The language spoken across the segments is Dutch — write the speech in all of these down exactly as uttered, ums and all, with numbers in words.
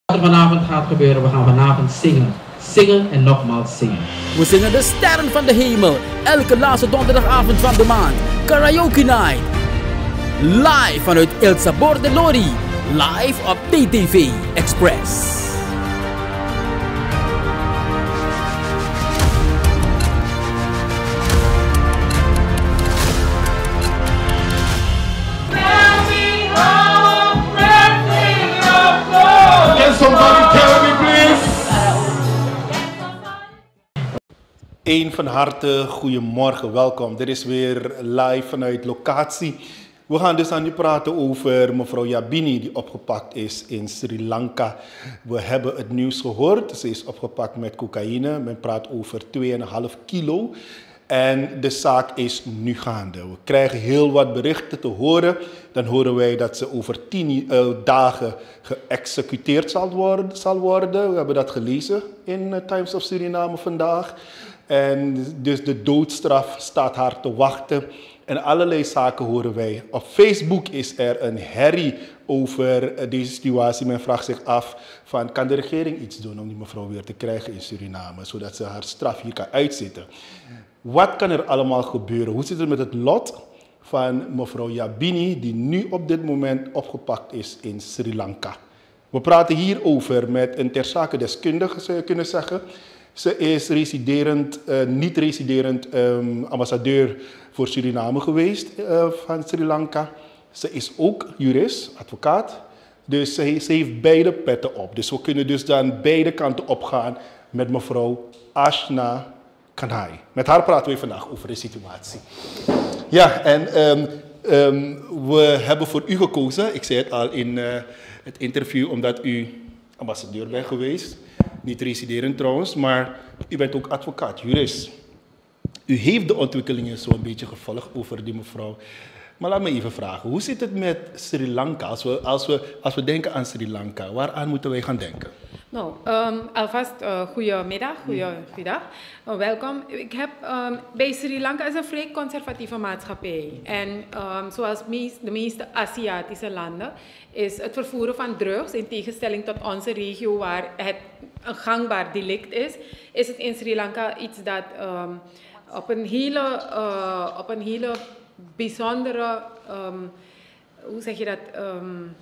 Wat er vanavond gaat gebeuren, we gaan vanavond zingen. Zingen en nogmaals zingen. We zingen de sterren van de hemel. Elke laatste donderdagavond van de maand. Karaoke Night. Live vanuit El Sabor de Lori. Live op T T V Express. Een van harte, goedemorgen, welkom. Dit is weer live vanuit locatie. We gaan dus aan u praten over mevrouw Yabini die opgepakt is in Sri Lanka. We hebben het nieuws gehoord, ze is opgepakt met cocaïne. Men praat over twee komma vijf kilo. En de zaak is nu gaande. We krijgen heel wat berichten te horen. Dan horen wij dat ze over tien uh, dagen geëxecuteerd zal worden, zal worden. We hebben dat gelezen in uh, Times of Suriname vandaag. En dus de doodstraf staat haar te wachten. En allerlei zaken horen wij. Op Facebook is er een herrie over deze situatie. Men vraagt zich af, van, kan de regering iets doen om die mevrouw weer te krijgen in Suriname, zodat ze haar straf hier kan uitzitten? Wat kan er allemaal gebeuren? Hoe zit het met het lot van mevrouw Yabini, die nu op dit moment opgepakt is in Sri Lanka? We praten hierover met een ter zake deskundige, zou je kunnen zeggen. Ze is residerend, uh, niet residerend um, ambassadeur voor Suriname geweest uh, van Sri Lanka. Ze is ook jurist, advocaat. Dus ze, ze heeft beide petten op. Dus we kunnen dus dan beide kanten opgaan met mevrouw Ashna Kanhai. Met haar praten we vandaag over de situatie. Ja, en um, um, we hebben voor u gekozen, ik zei het al in uh, het interview, omdat u ambassadeur bent geweest. Niet residerend trouwens, maar u bent ook advocaat, jurist. U heeft de ontwikkelingen zo'n beetje gevolgd over die mevrouw. Maar laat me even vragen, hoe zit het met Sri Lanka? Als we, als we, als we denken aan Sri Lanka, waaraan moeten wij gaan denken? Nou, um, alvast uh, goedemiddag, goeiedag, uh, welkom. Ik heb, um, bij Sri Lanka is een vrij conservatieve maatschappij. En um, zoals meest, de meeste Aziatische landen is het vervoeren van drugs, in tegenstelling tot onze regio waar het een gangbaar delict is, is het in Sri Lanka iets dat um, op, een hele, uh, op een hele bijzondere, um, hoe zeg je dat, um,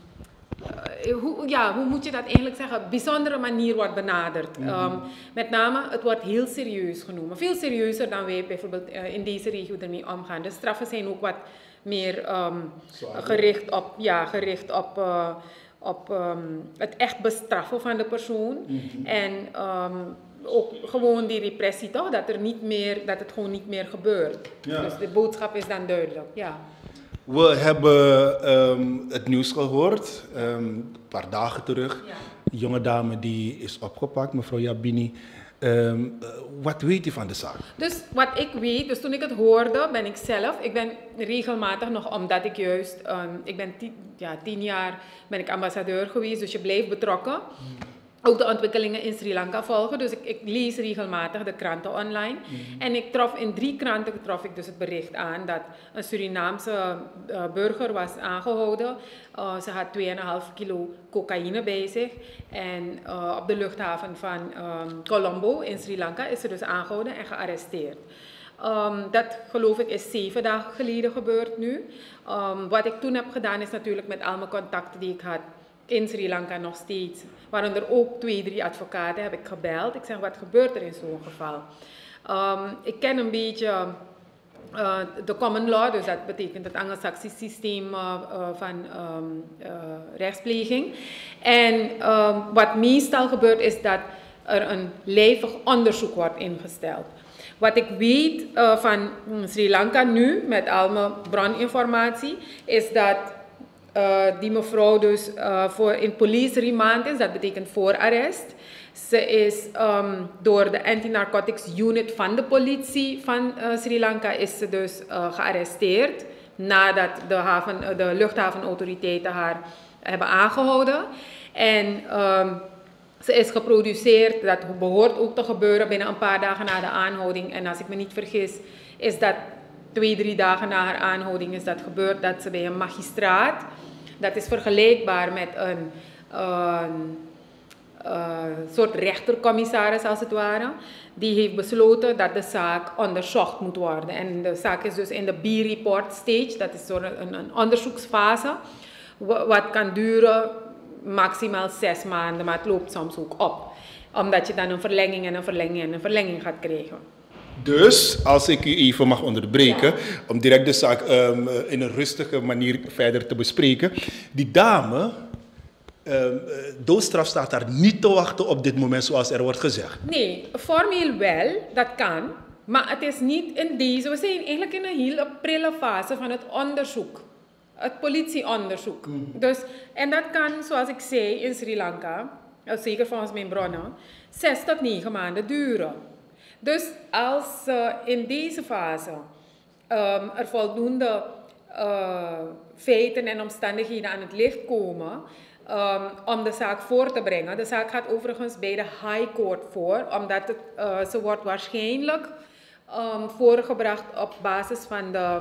uh, hoe, ja, hoe moet je dat eigenlijk zeggen, bijzondere manier wordt benaderd. Mm-hmm. um, met name, het wordt heel serieus genomen. Veel serieuzer dan wij bijvoorbeeld uh, in deze regio ermee omgaan. De straffen zijn ook wat meer um, gericht op, ja, gericht op, uh, op um, het echt bestraffen van de persoon. Mm-hmm. En um, ook gewoon die repressie toch, dat, er niet meer, dat het gewoon niet meer gebeurt. Ja. Dus de boodschap is dan duidelijk, ja. We hebben um, het nieuws gehoord, um, een paar dagen terug. Ja. Een jonge dame die is opgepakt, mevrouw Yabini. Um, uh, wat weet u van de zaak? Dus wat ik weet, dus toen ik het hoorde, ben ik zelf, ik ben regelmatig nog, omdat ik juist, um, ik ben tien, ja, tien jaar ben ik ambassadeur geweest, dus je blijft betrokken. Hmm. Ook de ontwikkelingen in Sri Lanka volgen. Dus ik, ik lees regelmatig de kranten online. Mm-hmm. En ik trof in drie kranten trof ik dus het bericht aan dat een Surinaamse uh, burger was aangehouden. Uh, ze had twee komma vijf kilo cocaïne bij zich. En uh, op de luchthaven van um, Colombo in Sri Lanka is ze dus aangehouden en gearresteerd. Um, dat geloof ik is zeven dagen geleden gebeurd nu. Um, wat ik toen heb gedaan is natuurlijk met al mijn contacten die ik had in Sri Lanka nog steeds, waaronder ook twee, drie advocaten, heb ik gebeld. Ik zeg, wat gebeurt er in zo'n geval? Um, ik ken een beetje uh, de common law, dus dat betekent het Anglo-Saxisch systeem uh, uh, van um, uh, rechtspleging. En um, wat meestal gebeurt is dat er een lijvig onderzoek wordt ingesteld. Wat ik weet uh, van Sri Lanka nu, met al mijn broninformatie, is dat Uh, die mevrouw dus uh, voor in police remand is, dat betekent voorarrest. Ze is um, door de anti-narcotics unit van de politie van uh, Sri Lanka is ze dus uh, gearresteerd nadat de, haven, uh, de luchthavenautoriteiten haar hebben aangehouden. En um, ze is geproduceerd, dat behoort ook te gebeuren binnen een paar dagen na de aanhouding. En als ik me niet vergis, is dat twee, drie dagen na haar aanhouding is dat gebeurd, dat ze bij een magistraat, dat is vergelijkbaar met een, uh, uh, soort rechtercommissaris als het ware. Die heeft besloten dat de zaak onderzocht moet worden. En de zaak is dus in de B-report stage, dat is een, een, een onderzoeksfase. Wat kan duren maximaal zes maanden, maar het loopt soms ook op. Omdat je dan een verlenging en een verlenging en een verlenging gaat krijgen. Dus, als ik u even mag onderbreken, ja. om direct de zaak um, in een rustige manier verder te bespreken. Die dame, um, doodstraf staat daar niet te wachten op dit moment zoals er wordt gezegd. Nee, formeel wel, dat kan. Maar het is niet in deze, we zijn eigenlijk in een heel prille fase van het onderzoek. Het politieonderzoek. Mm. Dus, en dat kan, zoals ik zei, in Sri Lanka, zeker volgens mijn bronnen, zes tot negen maanden duren. Dus als uh, in deze fase um, er voldoende uh, feiten en omstandigheden aan het licht komen um, om de zaak voor te brengen. De zaak gaat overigens bij de High Court voor, omdat het, uh, ze wordt waarschijnlijk um, voorgebracht op basis van de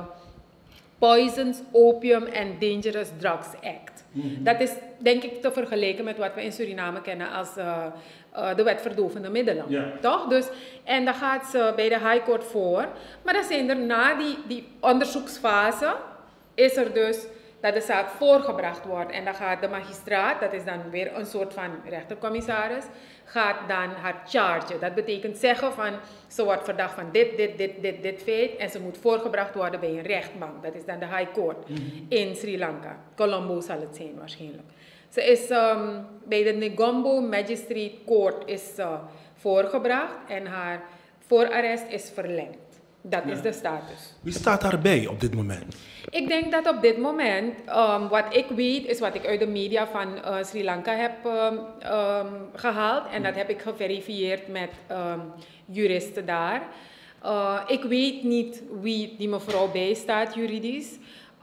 Poisons, Opium and Dangerous Drugs Act. Mm-hmm. Dat is denk ik te vergelijken met wat we in Suriname kennen als uh, uh, de wet verdovende middelen. Yeah. Toch? Dus, en dan gaat ze bij de High Court voor. Maar dan zijn er na die, die onderzoeksfase, is er dus dat de zaak voorgebracht wordt. En dan gaat de magistraat, dat is dan weer een soort van rechtercommissaris, gaat dan haar chargen. Dat betekent zeggen van, ze wordt verdacht van dit, dit, dit, dit, dit feit. En ze moet voorgebracht worden bij een rechtbank. Dat is dan de High Court mm-hmm. in Sri Lanka. Colombo zal het zijn waarschijnlijk. Ze is um, bij de Negombo Magistrate Court is uh, voorgebracht. En haar voorarrest is verlengd. Dat ja. is de status. Wie staat daarbij op dit moment? Ik denk dat op dit moment, um, wat ik weet, is wat ik uit de media van uh, Sri Lanka heb um, um, gehaald. En dat heb ik geverifieerd met um, juristen daar. Uh, ik weet niet wie die mevrouw bijstaat juridisch.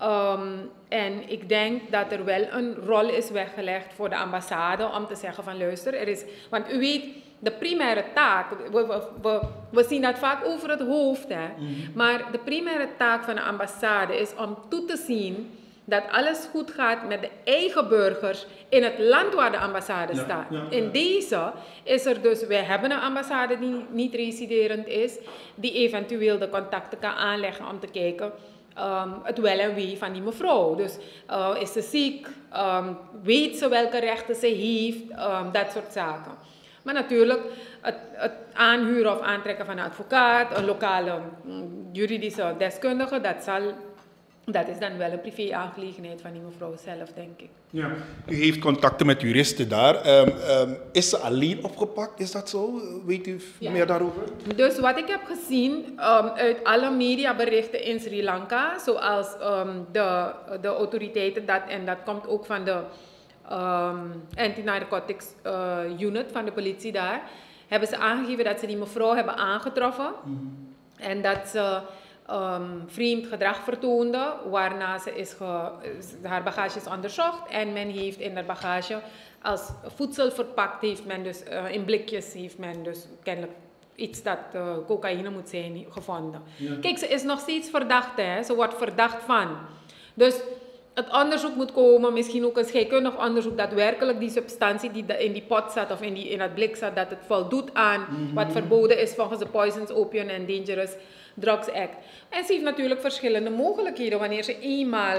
Um, en ik denk dat er wel een rol is weggelegd voor de ambassade om te zeggen van luister, er is, want u weet, de primaire taak, we, we, we, we zien dat vaak over het hoofd, hè, mm-hmm. maar de primaire taak van de ambassade is om toe te zien dat alles goed gaat met de eigen burgers in het land waar de ambassade ja, staat. Ja, ja. In deze is er dus, wij hebben een ambassade die niet residerend is, die eventueel de contacten kan aanleggen om te kijken Um, het wel en wee van die mevrouw. Dus uh, is ze ziek, um, weet ze welke rechten ze heeft, um, dat soort zaken. Maar natuurlijk, het, het aanhuren of aantrekken van een advocaat, een lokale um, juridische deskundige, dat, zal, dat is dan wel een privé-aangelegenheid van die mevrouw zelf, denk ik. Ja. U heeft contacten met juristen daar. Um, um, is ze alleen opgepakt? Is dat zo? Weet u ja. meer daarover? Dus wat ik heb gezien um, uit alle mediaberichten in Sri Lanka, zoals um, de, de autoriteiten, dat, en dat komt ook van de um, anti-narcotics uh, unit van de politie daar, hebben ze aangegeven dat ze die mevrouw hebben aangetroffen. Mm-hmm. En dat ze Um, vreemd gedrag vertoonde, waarna ze is ge, haar bagage is onderzocht en men heeft in haar bagage als voedsel verpakt, heeft men dus uh, in blikjes, heeft men dus kennelijk iets dat uh, cocaïne moet zijn gevonden. Ja. Kijk, ze is nog steeds verdacht, hè? Ze wordt verdacht van. Dus het onderzoek moet komen, misschien ook een scheikundig onderzoek, dat werkelijk die substantie die in die pot zat of in, die, in dat blik zat, dat het voldoet aan mm-hmm. wat verboden is volgens de Poisons, Opium and Dangerous Drugs Act. En ze heeft natuurlijk verschillende mogelijkheden wanneer ze eenmaal,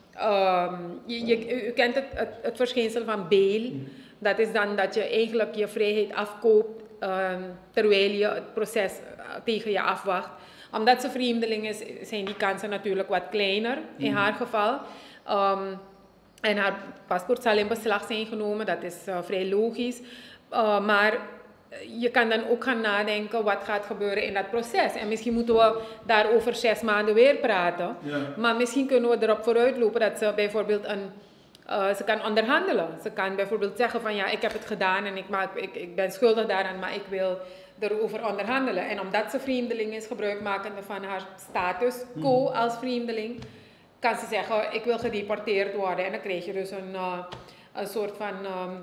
um, je, je, u kent het, het, het verschijnsel van bail, mm. dat is dan dat je eigenlijk je vrijheid afkoopt um, terwijl je het proces tegen je afwacht. Omdat ze vreemdeling is, zijn die kansen natuurlijk wat kleiner in mm. haar geval. Um, en haar paspoort zal in beslag zijn genomen, dat is uh, vrij logisch. Uh, maar je kan dan ook gaan nadenken wat gaat gebeuren in dat proces. En misschien moeten we daar over zes maanden weer praten. Ja. Maar misschien kunnen we erop vooruitlopen dat ze bijvoorbeeld een, uh, ze kan onderhandelen. Ze kan bijvoorbeeld zeggen van ja, ik heb het gedaan en ik, maak, ik, ik ben schuldig daaraan, maar ik wil erover onderhandelen. En omdat ze vreemdeling is, gebruikmakende van haar status quo hmm. als vreemdeling, kan ze zeggen ik wil gedeporteerd worden. En dan krijg je dus een, uh, een soort van Um,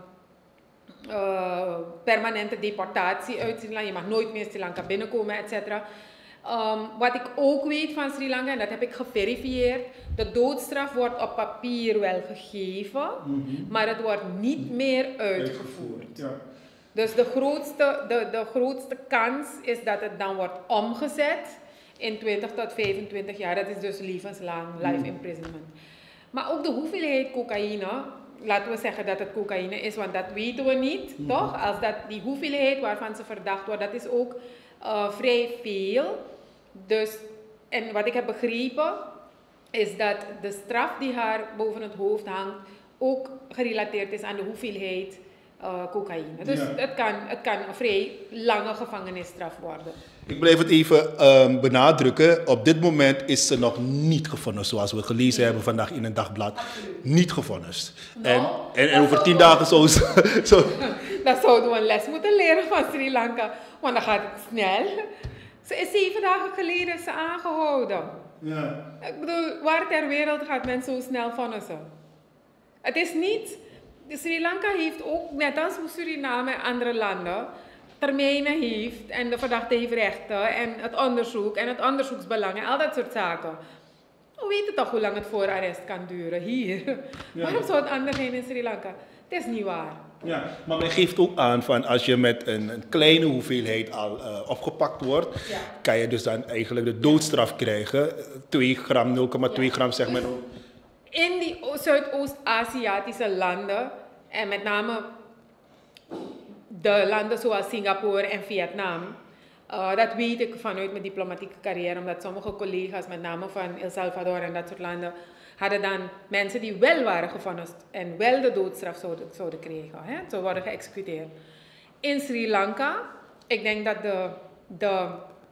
Uh, permanente deportatie uit Sri Lanka. Je mag nooit meer Sri Lanka binnenkomen, et cetera. Um, wat ik ook weet van Sri Lanka, en dat heb ik geverifieerd, de doodstraf wordt op papier wel gegeven, mm-hmm. maar het wordt niet meer uitgevoerd. Ja. Dus de grootste, de, de grootste kans is dat het dan wordt omgezet in twintig tot vijfentwintig jaar. Dat is dus levenslang, life imprisonment. Maar ook de hoeveelheid cocaïne, laten we zeggen dat het cocaïne is, want dat weten we niet, mm. toch? Als dat die hoeveelheid waarvan ze verdacht wordt, dat is ook uh, vrij veel. Dus, en wat ik heb begrepen, is dat de straf die haar boven het hoofd hangt, ook gerelateerd is aan de hoeveelheid uh, cocaïne. Dus ja. het, kan, het kan een vrij lange gevangenisstraf worden. Ik blijf het even um, benadrukken. Op dit moment is ze nog niet gevonnist, zoals we gelezen nee. hebben vandaag in een dagblad. Absoluut. Niet gevonnist. No, en, en, en over tien dagen zo... zo Dan zouden we een les moeten leren van Sri Lanka, want dan gaat het snel. Ze is zeven dagen geleden ze aangehouden. Ja. Ik bedoel, waar ter wereld gaat men zo snel vonnissen? Het is niet... Sri Lanka heeft ook, net als Suriname en andere landen, termijnen heeft en de verdachte heeft rechten en het onderzoek en het onderzoeksbelang en al dat soort zaken. We weten toch hoe lang het voorarrest kan duren hier. Ja. Waarom zou het anders zijn in Sri Lanka? Het is niet waar. Ja, maar men geeft ook aan van als je met een, een kleine hoeveelheid al uh, opgepakt wordt, ja. kan je dus dan eigenlijk de doodstraf krijgen. twee gram, nul komma twee ja. gram zeg maar. In die Zuidoost-Aziatische landen, en met name de landen zoals Singapore en Vietnam, uh, dat weet ik vanuit mijn diplomatieke carrière, omdat sommige collega's, met name van El Salvador en dat soort landen, hadden dan mensen die wel waren gevonnist en wel de doodstraf zouden, zouden krijgen, hè? Zo worden geëxecuteerd. In Sri Lanka, ik denk dat de, de,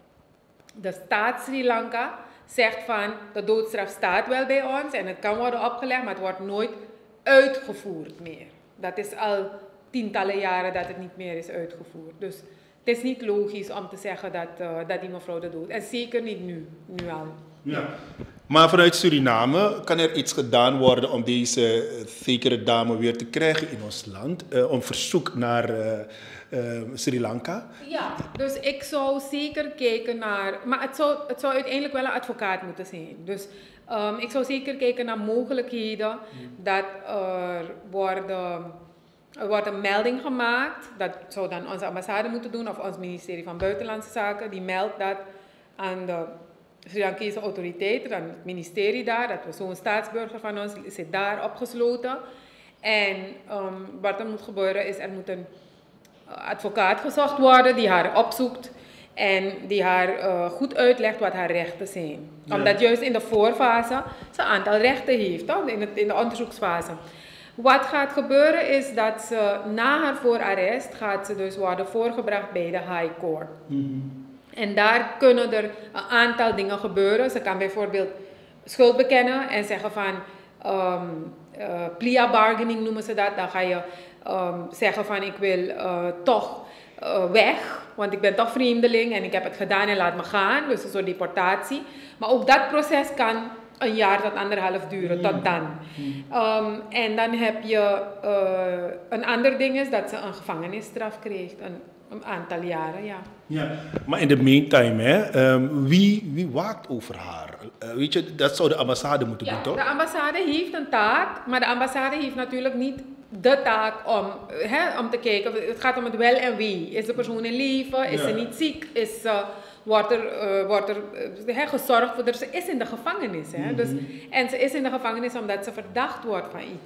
de staat Sri Lanka zegt van de doodstraf staat wel bij ons en het kan worden opgelegd, maar het wordt nooit uitgevoerd meer. Dat is al tientallen jaren dat het niet meer is uitgevoerd. Dus het is niet logisch om te zeggen dat, uh, dat die mevrouw de dood. En zeker niet nu, nu al. Ja. Maar vanuit Suriname kan er iets gedaan worden om deze zekere dame weer te krijgen in ons land? Uh, om verzoek naar uh, uh, Sri Lanka? Ja, dus ik zou zeker kijken naar... Maar het zou, het zou uiteindelijk wel een advocaat moeten zijn. Dus um, ik zou zeker kijken naar mogelijkheden hmm. dat er worden... Er wordt een melding gemaakt, dat zou dan onze ambassade moeten doen of ons ministerie van Buitenlandse Zaken. Die meldt dat aan de Sri Lankese autoriteiten, aan het ministerie daar, dat we zo'n staatsburger van ons zit daar opgesloten. En um, wat er moet gebeuren is, er moet een advocaat gezocht worden die haar opzoekt en die haar uh, goed uitlegt wat haar rechten zijn. Ja. Omdat juist in de voorfase ze een aantal rechten heeft, toch? In, het, in de onderzoeksfase. Wat gaat gebeuren is dat ze na haar voorarrest gaat ze dus worden voorgebracht bij de High Court. Mm-hmm. En daar kunnen er een aantal dingen gebeuren. Ze kan bijvoorbeeld schuld bekennen en zeggen van um, uh, plea bargaining noemen ze dat. Dan ga je um, zeggen van ik wil uh, toch uh, weg, want ik ben toch vreemdeling en ik heb het gedaan en laat me gaan. Dus een soort deportatie. Maar ook dat proces kan een jaar tot anderhalf duren, mm. tot dan. Mm. Um, en dan heb je uh, een ander ding is dat ze een gevangenisstraf krijgt, een, een aantal jaren, ja. Ja, maar in de meantime, hè, um, wie, wie waakt over haar? Uh, weet je, dat zou de ambassade moeten ja, doen, toch? De ambassade heeft een taak, maar de ambassade heeft natuurlijk niet de taak om, hè, om te kijken. Het gaat om het wel en wie. Is de persoon in leven? Is ja. ze niet ziek? Is uh, wordt er, uh, wordt er uh, he, gezorgd voor. Ze is in de gevangenis. Hè? Mm-hmm. Dus, en ze is in de gevangenis omdat ze verdacht wordt van iets.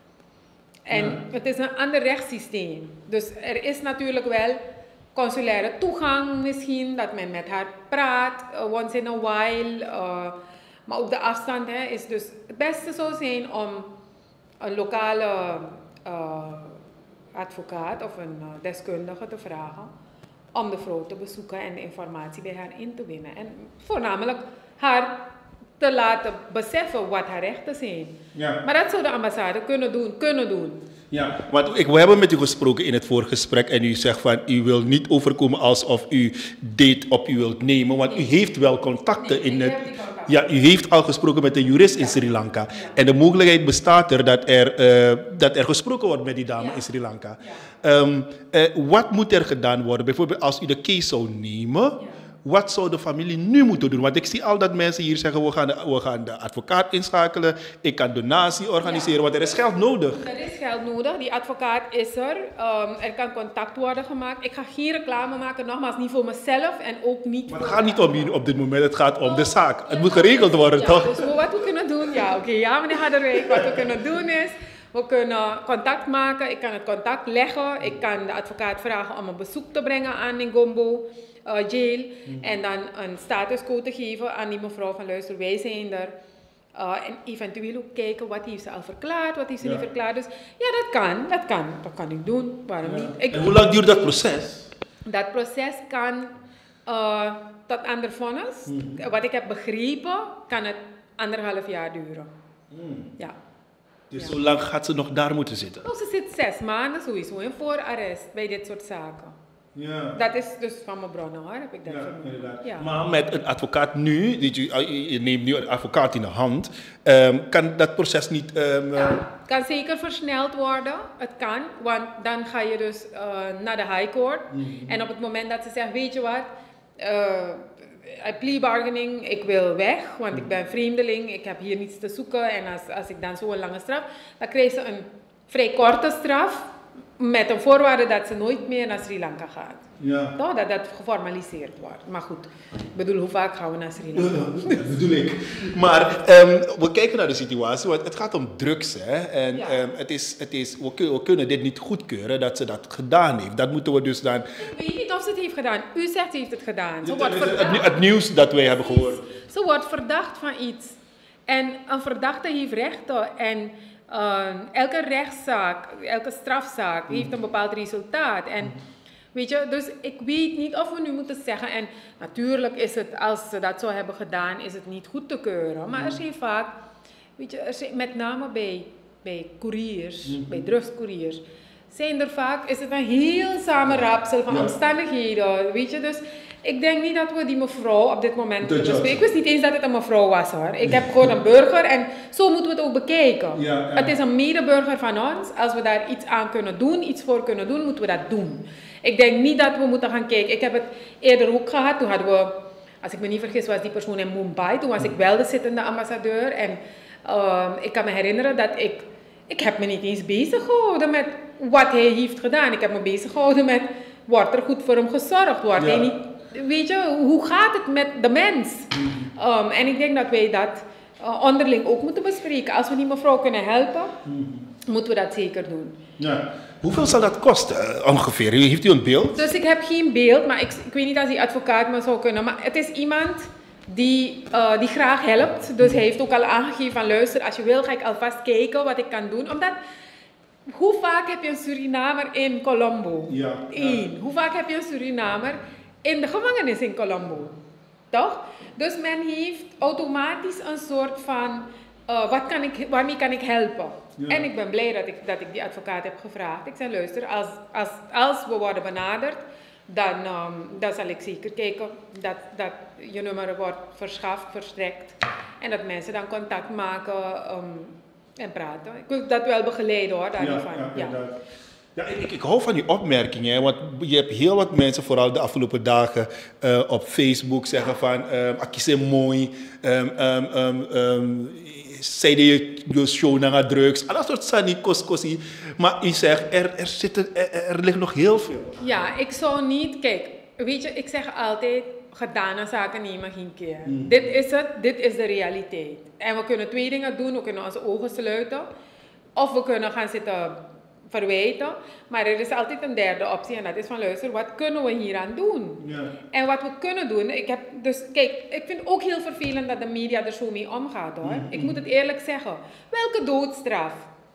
En ja. het is een ander rechtssysteem. Dus er is natuurlijk wel consulaire toegang misschien, dat men met haar praat, uh, once in a while. Uh, maar ook de afstand hè, is dus het beste zou zijn om een lokale uh, advocaat of een uh, deskundige te vragen om de vrouw te bezoeken en de informatie bij haar in te winnen. En voornamelijk haar te laten beseffen wat haar rechten zijn. Ja. Maar dat zou de ambassade kunnen doen, kunnen doen. Ja, want ik, we hebben met u gesproken in het voorgesprek en u zegt van u wil niet overkomen alsof u dit op u wilt nemen, want nee. u heeft wel contacten nee, in het... Ja, u heeft al gesproken met een jurist in Sri Lanka. Ja. En de mogelijkheid bestaat er dat er, uh, dat er gesproken wordt met die dame ja. in Sri Lanka. Ja. Um, uh, wat moet er gedaan worden? Bijvoorbeeld als u de case zou nemen, ja. wat zou de familie nu moeten doen? Want ik zie al dat mensen hier zeggen, we gaan de, we gaan de advocaat inschakelen, ik kan donatie organiseren, ja. Want er is geld nodig. Er is geld nodig, die advocaat is er, um, er kan contact worden gemaakt. Ik ga geen reclame maken, nogmaals, niet voor mezelf en ook niet maar voor... het gaat niet om je op dit moment, het gaat om de zaak. Het moet geregeld worden, ja, toch? Dus wat we kunnen doen, ja, oké, okay, ja meneer Hadderwijk, wat we kunnen doen is... We kunnen contact maken, ik kan het contact leggen, ik kan de advocaat vragen om een bezoek te brengen aan Ngombo uh, jail mm. en dan een statuscode te geven aan die mevrouw van luister, wij zijn er. Uh, en eventueel ook kijken wat heeft ze al verklaard, wat heeft ze ja. niet verklaard. Dus ja, dat kan, dat kan, dat kan ik doen, waarom ja. niet. Ik, en hoe lang duurt dat proces? Dat proces kan uh, tot aan de vonnis, mm. wat ik heb begrepen, kan het anderhalf jaar duren. Mm. Ja. Dus ja. zo lang gaat ze nog daar moeten zitten? Nou, ze zit zes maanden sowieso in voorarrest bij dit soort zaken. Ja. Dat is dus van mijn bronnen hoor, heb ik dat ja, inderdaad. Ja. Maar met een advocaat nu, je, je neemt nu een advocaat in de hand, um, kan dat proces niet... Um, ja, het kan zeker versneld worden, het kan, want dan ga je dus uh, naar de high court. Mm-hmm. En op het moment dat ze zegt, weet je wat... Uh, plea bargaining, ik wil weg, want ik ben vreemdeling, ik heb hier niets te zoeken en als, als ik dan zo'n lange straf, dan krijgt ze een vrij korte straf met een voorwaarde dat ze nooit meer naar Sri Lanka gaat. Ja. Toch? Dat dat geformaliseerd wordt. Maar goed, ik bedoel, hoe vaak gaan we naar Sri Lanka? Ja, dat bedoel ik. Maar um, we kijken naar de situatie, want het gaat om drugs. Hè? En ja. um, het is, het is, we, we kunnen dit niet goedkeuren dat ze dat gedaan heeft. Dat moeten we dus dan... Ik weet niet of ze het heeft gedaan. U zegt ze heeft het gedaan. Ze het, wordt het, verdacht. Het, het nieuws dat wij hebben gehoord. Ze wordt verdacht van iets. En een verdachte heeft rechten. En uh, elke rechtszaak, elke strafzaak mm. heeft een bepaald resultaat. En... Mm. Weet je, dus ik weet niet of we nu moeten zeggen, en natuurlijk is het, als ze dat zo hebben gedaan, is het niet goed te keuren. Maar er zijn vaak, weet je, er zijn, met name bij, bij couriers, mm-hmm. bij drugscouriers, zijn er vaak, is het een heel samenraapsel van ja. omstandigheden, weet je. Dus ik denk niet dat we die mevrouw op dit moment moeten bespreken. Ik wist niet eens dat het een mevrouw was hoor. Ik heb gewoon een burger en zo moeten we het ook bekijken. Ja, ja. Het is een medeburger van ons. Als we daar iets aan kunnen doen, iets voor kunnen doen, moeten we dat doen. Ik denk niet dat we moeten gaan kijken. Ik heb het eerder ook gehad. Toen hadden we, als ik me niet vergis, was die persoon in Mumbai. Toen was ik wel de zittende ambassadeur. En uh, ik kan me herinneren dat ik, ik heb me niet eens bezig gehouden met wat hij heeft gedaan. Ik heb me bezig gehouden met, wordt er goed voor hem gezorgd? Wordt ja. hij niet, weet je, hoe gaat het met de mens? Um, en ik denk dat wij dat uh, onderling ook moeten bespreken. Als we die mevrouw kunnen helpen, moeten we dat zeker doen. Ja. Hoeveel zal dat kosten uh, ongeveer? Heeft u een beeld? Dus ik heb geen beeld, maar ik, ik weet niet als die advocaat me zou kunnen. Maar het is iemand die, uh, die graag helpt. Dus hij heeft ook al aangegeven van luister, als je wil ga ik alvast kijken wat ik kan doen. Omdat, hoe vaak heb je een Surinamer in Colombo? Ja, Eén. Ja. Hoe vaak heb je een Surinamer in de gevangenis in Colombo? Toch? Dus men heeft automatisch een soort van, uh, wat kan ik, waarmee kan ik helpen? Ja. En ik ben blij dat ik, dat ik die advocaat heb gevraagd. Ik zei, luister, als, als, als we worden benaderd, dan, um, dan zal ik zeker kijken dat, dat je nummer wordt verschaft, verstrekt. En dat mensen dan contact maken um, en praten. Ik wil dat wel begeleiden hoor, daar ja, niet van. Ja, ja. Ja, ik, ik hou van die opmerkingen, hè, want je hebt heel wat mensen, vooral de afgelopen dagen, uh, op Facebook zeggen van, um, akise mooi, um, um, um, um, zei je je show naar drugs, alles soort sani koskosi. Maar u zegt, er, er, zitten, er, er ligt nog heel veel. Ja, ik zou niet, kijk, weet je, ik zeg altijd, gedane zaken nemen geen keer. Mm. Dit is het, dit is de realiteit. En we kunnen twee dingen doen, we kunnen onze ogen sluiten, of we kunnen gaan zitten verwijten, maar er is altijd een derde optie en dat is van luister, wat kunnen we hieraan doen? Ja. En wat we kunnen doen, ik heb dus, kijk, ik vind ook heel vervelend dat de media er zo mee omgaat hoor. Mm-hmm. Ik moet het eerlijk zeggen. Welke doodstraf?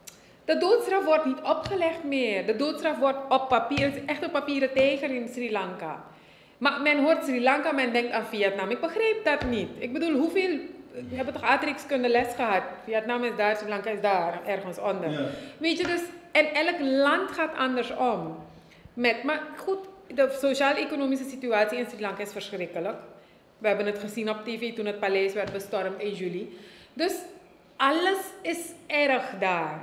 De doodstraf wordt niet opgelegd meer. De doodstraf wordt op papier, het is echt een papieren tijger in Sri Lanka. Maar men hoort Sri Lanka, men denkt aan Vietnam. Ik begreep dat niet. Ik bedoel, hoeveel, we hebben toch aardrijkskunde les gehad? Vietnam is daar, Sri Lanka is daar, ergens onder. Ja. Weet je, dus en elk land gaat anders om. Met, maar goed, de sociaal-economische situatie in Sri Lanka is verschrikkelijk. We hebben het gezien op tv toen het paleis werd bestormd in juli. Dus alles is erg daar.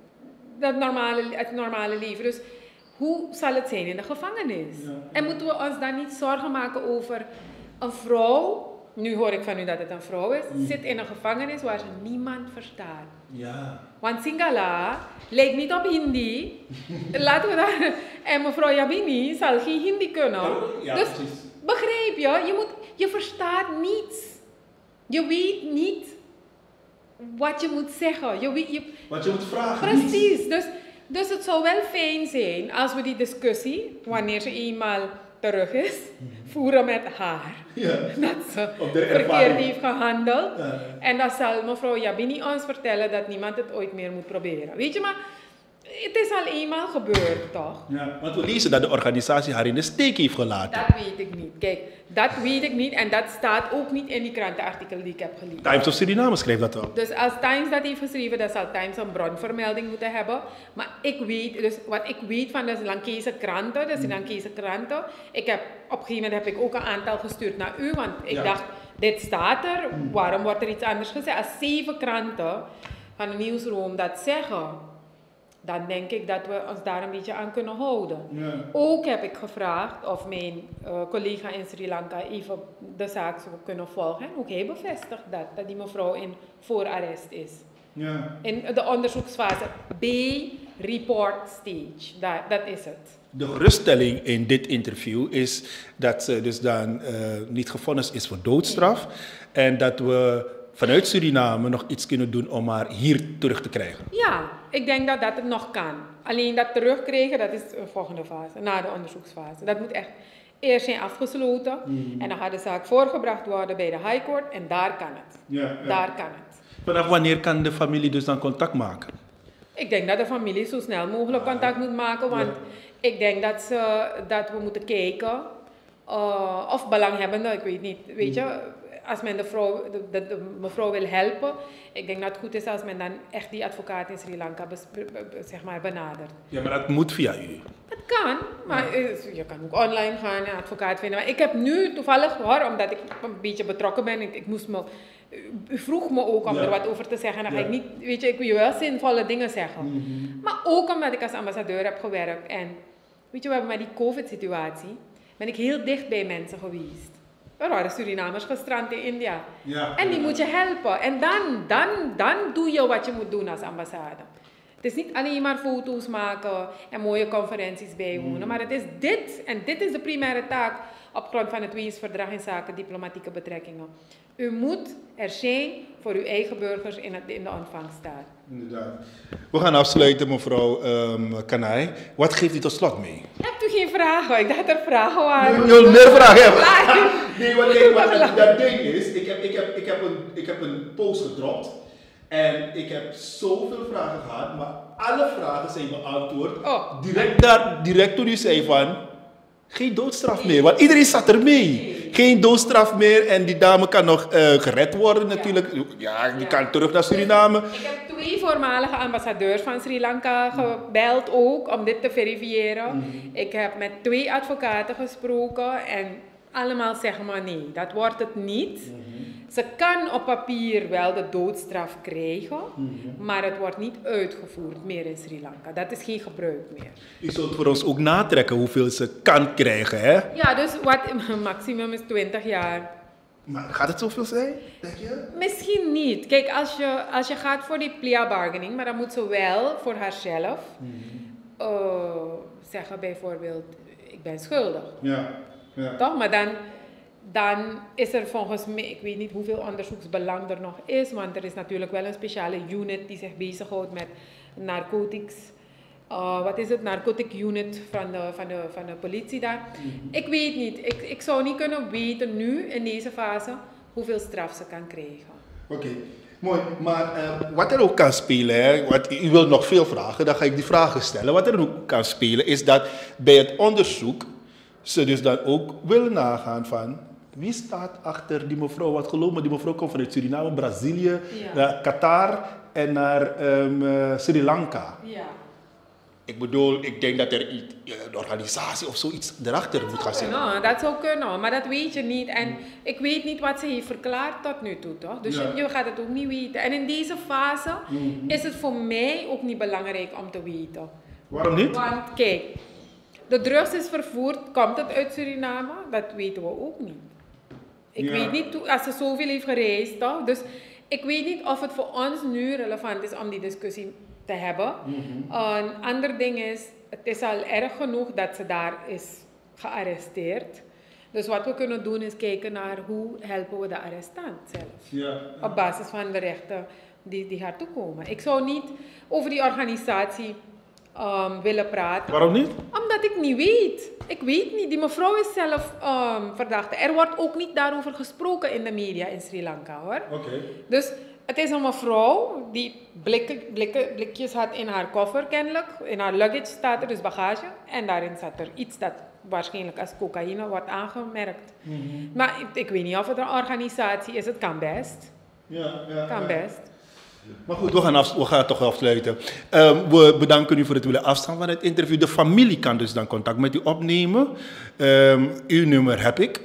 Dat normale, het normale leven. Dus hoe zal het zijn in de gevangenis? Ja. En moeten we ons dan niet zorgen maken over Een vrouw, nu hoor ik van u dat het een vrouw is, mm. zit in een gevangenis waar ze niemand verstaat. Ja. Want Singhala lijkt niet op Hindi. Laten we daar... En mevrouw Yabini zal geen Hindi kunnen. Ja, dus precies. begrijp je, je, moet, je verstaat niets. Je weet niet wat je moet zeggen. Je weet, je, wat je moet vragen. Precies. Dus, dus het zou wel fijn zijn als we die discussie, wanneer ze eenmaal terug is, voeren met haar. Ja. Dat ze de verkeerd heeft gehandeld. Ja. En dan zal mevrouw Yabini ons vertellen dat niemand het ooit meer moet proberen. Weet je, maar het is al eenmaal gebeurd, toch? Ja, want we lezen dat de organisatie haar in de steek heeft gelaten. Dat weet ik niet. Kijk, dat weet ik niet en dat staat ook niet in die krantenartikel die ik heb gelezen. Times of Suriname schreef dat wel. Dus als Times dat heeft geschreven, dan zal Times een bronvermelding moeten hebben. Maar ik weet, dus wat ik weet van de Lankese kranten, de Sri Lankese kranten, ik heb, op een gegeven moment heb ik ook een aantal gestuurd naar u, want ik Ja. dacht, dit staat er, waarom wordt er iets anders gezegd? Als zeven kranten van de nieuwsroom dat zeggen, dan denk ik dat we ons daar een beetje aan kunnen houden. Ja. Ook heb ik gevraagd of mijn uh, collega in Sri Lanka even de zaak zou kunnen volgen. En ook hij bevestigt dat, dat die mevrouw in voorarrest is. Ja. In de onderzoeksfase B, report stage, dat, dat is het. De geruststelling in dit interview is dat ze dus dan uh, niet gevonnist is voor doodstraf. En dat we vanuit Suriname nog iets kunnen doen om haar hier terug te krijgen. Ja, ik denk dat dat het nog kan. Alleen dat terugkrijgen, dat is de volgende fase, na de onderzoeksfase. Dat moet echt eerst zijn afgesloten. Mm. En dan gaat de zaak voorgebracht worden bij de High Court en daar kan het. Ja, ja. Daar kan het. Vanaf wanneer kan de familie dus dan contact maken? Ik denk dat de familie zo snel mogelijk contact moet maken, want ja. ik denk dat, ze, dat we moeten kijken uh, of belanghebbenden, ik weet niet, weet je, als men de, vrouw, de, de, de mevrouw wil helpen, ik denk dat het goed is als men dan echt die advocaat in Sri Lanka bes, be, be, zeg maar benadert. Ja, maar dat moet via u. Dat kan, maar ja. je kan ook online gaan en een advocaat vinden. Maar ik heb nu toevallig, hoor, omdat ik een beetje betrokken ben, ik, ik moest me, u vroeg me ook om ja. er wat over te zeggen. Dan ga ja. ik niet, weet je, ik wil je wel zinvolle dingen zeggen. Mm-hmm. Maar ook omdat ik als ambassadeur heb gewerkt en, weet je, we hebben met die COVID-situatie, ben ik heel dicht bij mensen geweest. Er waren Surinamers gestrand in India. Ja, en die ja. moet je helpen. En dan, dan, dan doe je wat je moet doen als ambassade. Het is niet alleen maar foto's maken en mooie conferenties bijwonen. Mm. Maar het is dit. En dit is de primaire taak op grond van het Wiens-verdrag in zaken diplomatieke betrekkingen. U moet er zijn voor uw eigen burgers in, het, in de ontvangststaat. Inderdaad. We gaan afsluiten, mevrouw um, Kanai. Wat geeft u tot slot mee? Hebt u geen vragen? Ik dacht dat er vragen waren. Je wil meer vragen hebben? Nee, wat, nee, wat dat ding is, ik heb, ik, heb, ik, heb een, ik heb een post gedropt. En ik heb zoveel vragen gehad, maar alle vragen zijn beantwoord. Oh. Direct, daar, direct toen u zei van, geen doodstraf meer. Want iedereen zat er mee. Geen doodstraf meer en die dame kan nog uh, gered worden natuurlijk. Ja, die ja. kan terug naar Suriname. Ik heb twee voormalige ambassadeurs van Sri Lanka gebeld ook om dit te verifiëren. Mm-hmm. Ik heb met twee advocaten gesproken en allemaal zeggen maar nee, dat wordt het niet. Mm-hmm. Ze kan op papier wel de doodstraf krijgen, mm-hmm. maar het wordt niet uitgevoerd meer in Sri Lanka. Dat is geen gebruik meer. U zult voor ons ook natrekken hoeveel ze kan krijgen, hè? Ja, dus wat maximum is twintig jaar. Maar gaat het zoveel zijn, denk je? Misschien niet. Kijk, als je, als je gaat voor die plea bargaining, maar dan moet ze wel voor haarzelf mm-hmm. uh, zeggen bijvoorbeeld, ik ben schuldig. Ja. Ja. Toch? Maar dan, dan is er volgens mij, ik weet niet hoeveel onderzoeksbelang er nog is, want er is natuurlijk wel een speciale unit die zich bezighoudt met narcotics. Uh, wat is het? Narcotic unit van de, van de, van de politie daar. Mm-hmm. Ik weet niet. Ik, ik zou niet kunnen weten nu, in deze fase, hoeveel straf ze kan krijgen. Oké. Okay. Mooi, maar uh, wat er ook kan spelen, hè, wat, u wilt nog veel vragen, dan ga ik die vragen stellen. Wat er ook kan spelen is dat bij het onderzoek ze dus dan ook willen nagaan van wie staat achter die mevrouw. Want geloof me, die mevrouw komt vanuit Suriname, Brazilië, ja. naar Qatar en naar um, uh, Sri Lanka. Ja. Ik bedoel, ik denk dat er iets, een organisatie of zoiets erachter moet gaan zitten. Nou, dat zou kunnen, maar dat weet je niet. En ik weet niet wat ze heeft verklaard tot nu toe, toch? Dus ja. je, je gaat het ook niet weten. En in deze fase mm-hmm. is het voor mij ook niet belangrijk om te weten. Waarom niet? Want kijk, de drugs is vervoerd, komt het uit Suriname? Dat weten we ook niet. Ik Ja. weet niet, hoe- als ze zoveel heeft gereisd, toch? Dus ik weet niet of het voor ons nu relevant is om die discussie te hebben. Een ander ding is, het is al erg genoeg dat ze daar is gearresteerd. Dus wat we kunnen doen is kijken naar hoe helpen we de arrestant zelf. Ja. Op basis van de rechten die, die haar toekomen. Ik zou niet over die organisatie um, willen praten. Waarom niet? Omdat ik niet weet. Ik weet niet. Die mevrouw is zelf um, verdachte. Er wordt ook niet daarover gesproken in de media in Sri Lanka, hoor. Oké. Dus het is een mevrouw die blikken, blikken, blikjes had in haar koffer kennelijk. In haar luggage staat er dus bagage. En daarin zat er iets dat waarschijnlijk als cocaïne wordt aangemerkt. Mm-hmm. Maar ik, ik weet niet of het een organisatie is. Het kan best. Ja, ja, Kan ja. best. Maar goed, we gaan, af, we gaan het toch afsluiten. Um, we bedanken u voor het willen afstaan van het interview. De familie kan dus dan contact met u opnemen. Um, uw nummer heb ik.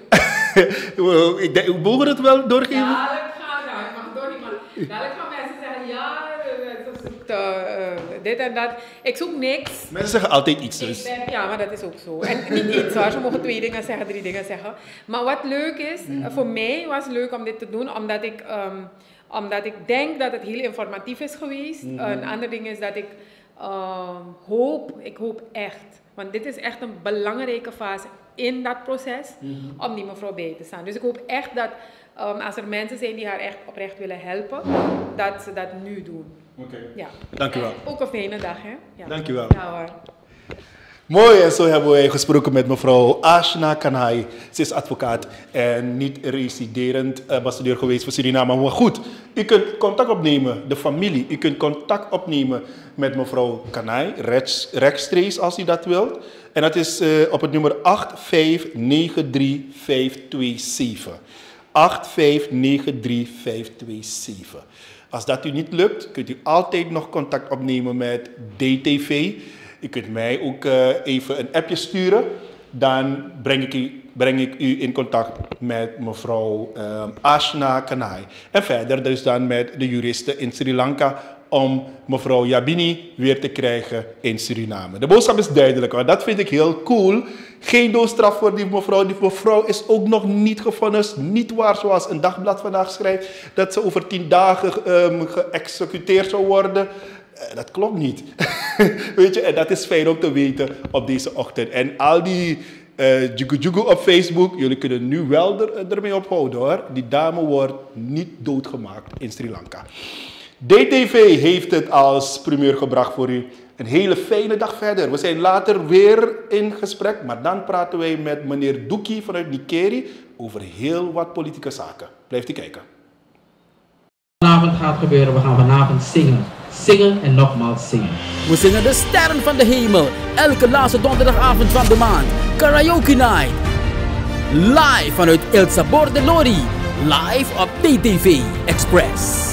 ik denk, we mogen het wel doorgeven? Dadelijk gaan, nou, ik mag door niet, maar dadelijk gaan mensen zeggen, ja, ze zoekt uh, dit en dat. Ik zoek niks. Mensen zeggen altijd iets Ik dus. ben, ja, maar dat is ook zo. En niet iets hoor, ze mogen twee dingen zeggen, drie dingen zeggen. Maar wat leuk is, uh, voor mij was het leuk om dit te doen, omdat ik, um, omdat ik denk dat het heel informatief is geweest. Mm-hmm. Een ander ding is dat ik um, hoop, ik hoop echt, want dit is echt een belangrijke fase in dat proces, Mm-hmm. om die mevrouw bij te staan. Dus ik hoop echt dat um, als er mensen zijn die haar echt oprecht willen helpen, dat ze dat nu doen. Oké. Ja. Dank u wel. En ook een fijne dag, hè? Ja. Dank u wel. Ja hoor. Mooi, en zo hebben wij gesproken met mevrouw Ashna Kanai. Ze is advocaat en niet residerend ambassadeur geweest voor Suriname. Maar goed, u kunt contact opnemen, de familie. U kunt contact opnemen met mevrouw Kanai, rechts, rechtstreeks als u dat wilt. En dat is uh, op het nummer acht vijf negen drie vijf twee zeven. acht vijf negen drie vijf twee zeven. Als dat u niet lukt, kunt u altijd nog contact opnemen met D T V. U kunt mij ook uh, even een appje sturen. Dan breng ik u, breng ik u in contact met mevrouw uh, Ashna Kanai. En verder dus dan met de juristen in Sri Lanka om mevrouw Jabini weer te krijgen in Suriname. De boodschap is duidelijk, hoor. Dat vind ik heel cool. Geen doodstraf voor die mevrouw. Die mevrouw is ook nog niet gevonnist. Niet waar, zoals een dagblad vandaag schrijft, dat ze over tien dagen um, geëxecuteerd zou worden. Uh, dat klopt niet. Weet je, en dat is fijn om te weten op deze ochtend. En al die uh, jugu jugu op Facebook, jullie kunnen nu wel er, ermee ophouden, hoor. Die dame wordt niet doodgemaakt in Sri Lanka. D T V heeft het als primeur gebracht voor u. Een hele fijne dag verder. We zijn later weer in gesprek, maar dan praten wij met meneer Doekie vanuit Nikeri over heel wat politieke zaken. Blijft u kijken. Vanavond gaat gebeuren, we gaan vanavond zingen. Zingen en nogmaals zingen. We zingen de sterren van de hemel. Elke laatste donderdagavond van de maand. Karaoke Night. Live vanuit El Sabor de Lori. Live op T T V Express.